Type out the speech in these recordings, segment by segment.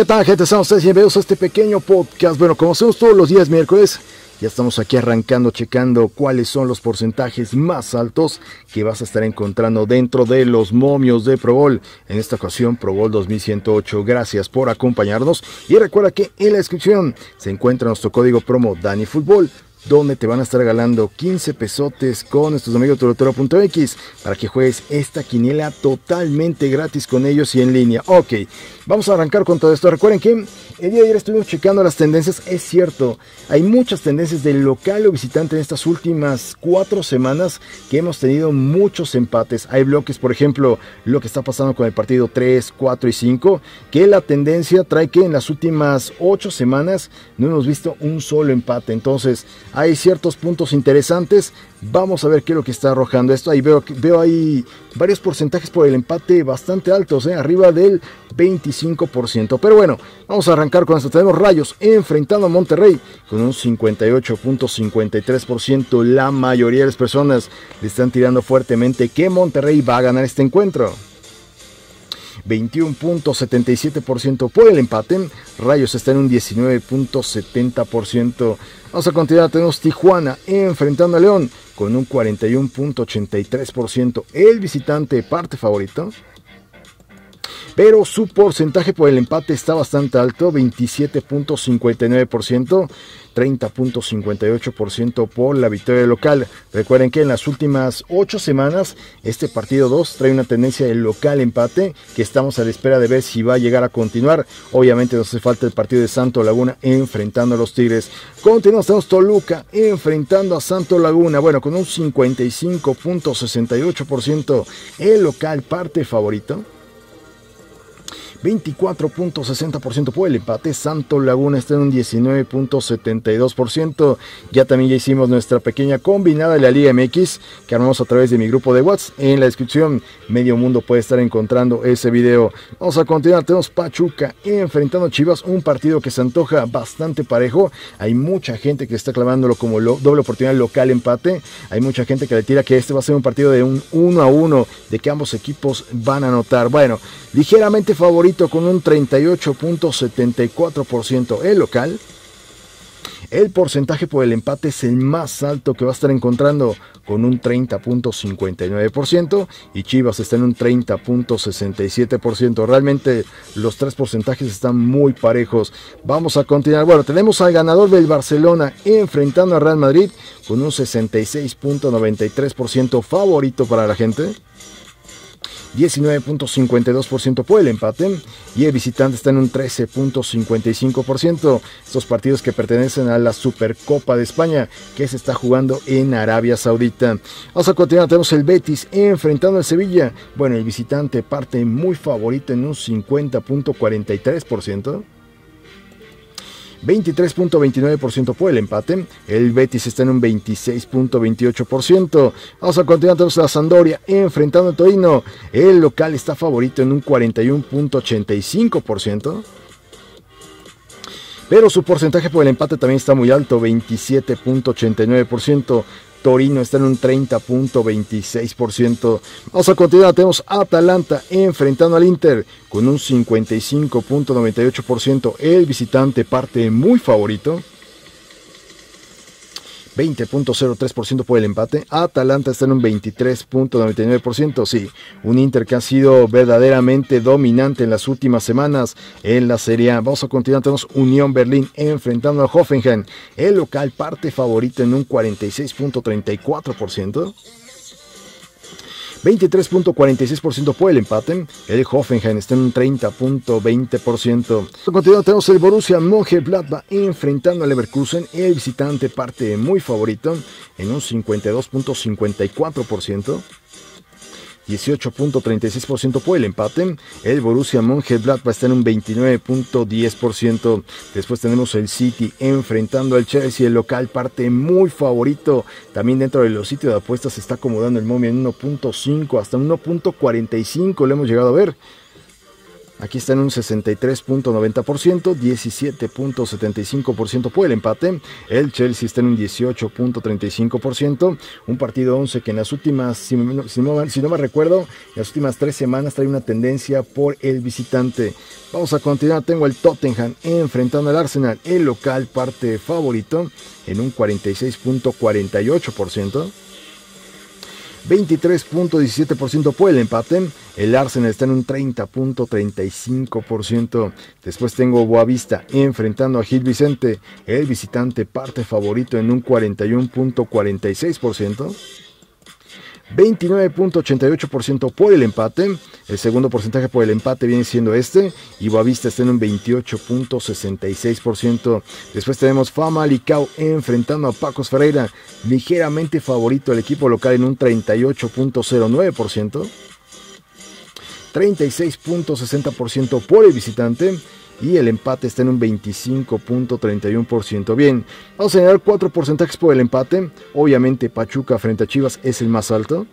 ¿Qué tal, gente? Estamos bienvenidos a este pequeño podcast. Bueno, como hacemos todos los días miércoles, ya estamos aquí arrancando, checando cuáles son los porcentajes más altos que vas a estar encontrando dentro de los momios de Pro Bowl. En esta ocasión, Pro Bowl 2108. Gracias por acompañarnos. Y recuerda que en la descripción se encuentra nuestro código promo DaniFootball, donde te van a estar regalando 15 pesotes con nuestros amigos de Torotoro.mx para que juegues esta quiniela totalmente gratis con ellos y en línea. Ok, vamos a arrancar con todo esto. Recuerden que el día de ayer estuvimos checando las tendencias. Es cierto, hay muchas tendencias del local o visitante en estas últimas 4 semanas que hemos tenido muchos empates. Hay bloques, por ejemplo, lo que está pasando con el partido 3, 4 y 5, que la tendencia trae que en las últimas 8 semanas no hemos visto un solo empate. Entonces, hay ciertos puntos interesantes. Vamos a ver qué es lo que está arrojando esto. Ahí veo ahí varios porcentajes por el empate bastante altos, arriba del 25%. Pero bueno, vamos a arrancar con esto. Tenemos Rayos enfrentando a Monterrey con un 58.53%. La mayoría de las personas le están tirando fuertemente que Monterrey va a ganar este encuentro. 21.77% por el empate. Rayos está en un 19.70%. Vamos a continuar. Tenemos Tijuana enfrentando a León con un 41.83%. El visitante parte favorito, pero su porcentaje por el empate está bastante alto, 27.59%, 30.58% por la victoria local. Recuerden que en las últimas 8 semanas este partido 2 trae una tendencia de local empate que estamos a la espera de ver si va a llegar a continuar. Obviamente nos hace falta el partido de Santo Laguna enfrentando a los Tigres. Continuamos, tenemos Toluca enfrentando a Santo Laguna, bueno, con un 55.68%. El local parte favorito, 24.60% por el empate. Santo Laguna está en un 19.72%. Ya hicimos nuestra pequeña combinada de la Liga MX que armamos a través de mi grupo de WhatsApp. En la descripción, medio mundo puede estar encontrando ese video. Vamos a continuar. Tenemos Pachuca enfrentando a Chivas, un partido que se antoja bastante parejo. Hay mucha gente que está clavándolo como doble oportunidad local empate. Hay mucha gente que le tira que este va a ser un partido de un 1-1, de que ambos equipos van a anotar. Bueno, ligeramente favorito con un 38.74% el local. El porcentaje por el empate es el más alto que va a estar encontrando con un 30.59% y Chivas está en un 30.67%. Realmente los tres porcentajes están muy parejos. Vamos a continuar. Bueno, tenemos al ganador del Barcelona enfrentando a Real Madrid con un 66.93% favorito para la gente, 19.52% por el empate y el visitante está en un 13.55%. Estos partidos que pertenecen a la Supercopa de España que se está jugando en Arabia Saudita. Vamos a continuar. Tenemos el Betis enfrentando al Sevilla. Bueno, el visitante parte muy favorito en un 50.43%. 23.29% por el empate. El Betis está en un 26.28%. Vamos a continuar. Tenemos a Sampdoria enfrentando a Torino. El local está favorito en un 41.85%. Pero su porcentaje por el empate también está muy alto, 27.89%. Torino está en un 30.26%. Vamos a continuar. Tenemos Atalanta enfrentando al Inter con un 55.98%. El visitante parte muy favorito, 20.03% por el empate. Atalanta está en un 23.99%. Sí, un Inter que ha sido verdaderamente dominante en las últimas semanas en la Serie A. Vamos a continuar. Tenemos Unión Berlín enfrentando al Hoffenheim. El local parte favorito en un 46.34%. 23.46% por el empate. El Hoffenheim está en un 30.20%. A continuación tenemos el Borussia Mönchengladbach enfrentando al Leverkusen. El visitante parte muy favorito en un 52.54%. 18.36% por el empate. El Borussia Mönchengladbach está en un 29.10%. Después tenemos el City enfrentando al Chelsea. El local parte muy favorito. También dentro de los sitios de apuestas se está acomodando el momio en 1.5 hasta 1.45 lo hemos llegado a ver. Aquí está en un 63.90%, 17.75% por el empate. El Chelsea está en un 18.35%. Un partido 11 que en las últimas, si no me recuerdo, en las últimas 3 semanas trae una tendencia por el visitante. Vamos a continuar. Tengo el Tottenham enfrentando al Arsenal. El local parte favorito en un 46.48%. 23.17% por el empate. El Arsenal está en un 30.35%. Después tengo Boavista enfrentando a Gil Vicente. El visitante parte favorito en un 41.46%. 29.88% por el empate. El segundo porcentaje por el empate viene siendo este. Y Boavista está en un 28.66%. Después tenemos Famalicão enfrentando a Pacos Ferreira. Ligeramente favorito el equipo local en un 38.09%. 36.60% por el visitante. Y el empate está en un 25.31%. Bien, vamos a generar 4 porcentajes por el empate. Obviamente Pachuca frente a Chivas es el más alto,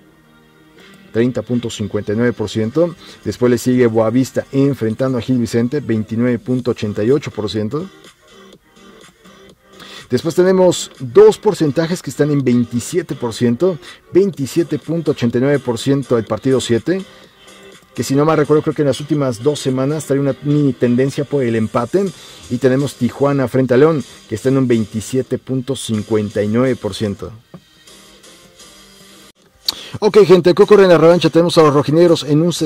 30.59%. Después le sigue Boavista enfrentando a Gil Vicente, 29.88%. Después tenemos 2 porcentajes que están en 27%, 27.89% el partido 7. Que si no me recuerdo, creo que en las últimas 2 semanas trae una mini tendencia por el empate. Y tenemos Tijuana frente a León, que está en un 27.59%. Ok, gente, ¿qué ocurre en la revancha? Tenemos a los rojinegros en un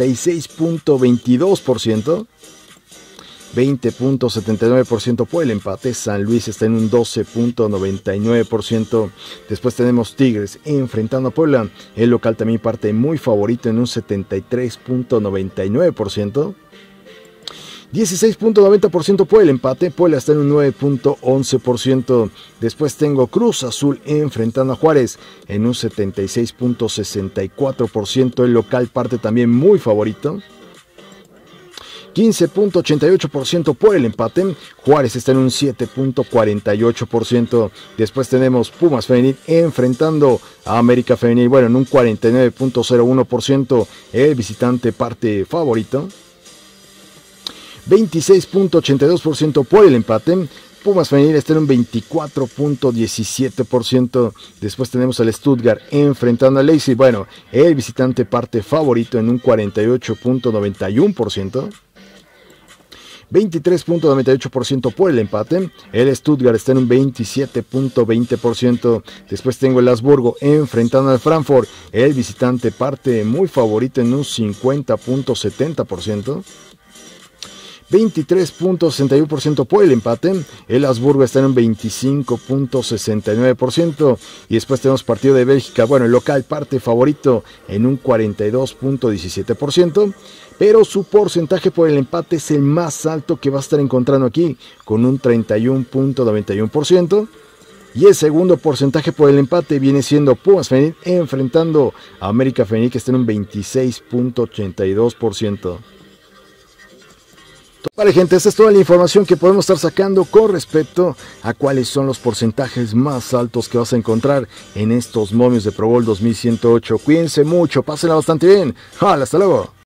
66.22%. 20.79% por el empate. San Luis está en un 12.99%. Después tenemos Tigres enfrentando a Puebla. El local también parte muy favorito en un 73.99%. 16.90% por el empate. Puebla está en un 9.11%. Después tengo Cruz Azul enfrentando a Juárez en un 76.64%. El local parte también muy favorito. 15.88% por el empate. Juárez está en un 7.48%. Después tenemos Pumas Femenil enfrentando a América Femenil. Bueno, en un 49.01%. El visitante parte favorito. 26.82% por el empate. Pumas Femenil está en un 24.17%. Después tenemos al Stuttgart enfrentando al Leipzig. Bueno, el visitante parte favorito en un 48.91%. 23.98% por el empate. El Stuttgart está en un 27.20%. Después tengo el Habsburgo enfrentando al Frankfurt. El visitante parte muy favorito en un 50.70%. 23.61% por el empate. El Habsburgo está en un 25.69%. Y después tenemos partido de Bélgica. Bueno, el local parte favorito en un 42.17%. Pero su porcentaje por el empate es el más alto que va a estar encontrando aquí, con un 31.91%. Y el segundo porcentaje por el empate viene siendo Pumas Femenil enfrentando a América Femenil, que está en un 26.82%. Vale, gente, esta es toda la información que podemos estar sacando con respecto a cuáles son los porcentajes más altos que vas a encontrar en estos momios de Pro Bowl 2108. Cuídense mucho, pásenla bastante bien. ¡Hasta luego!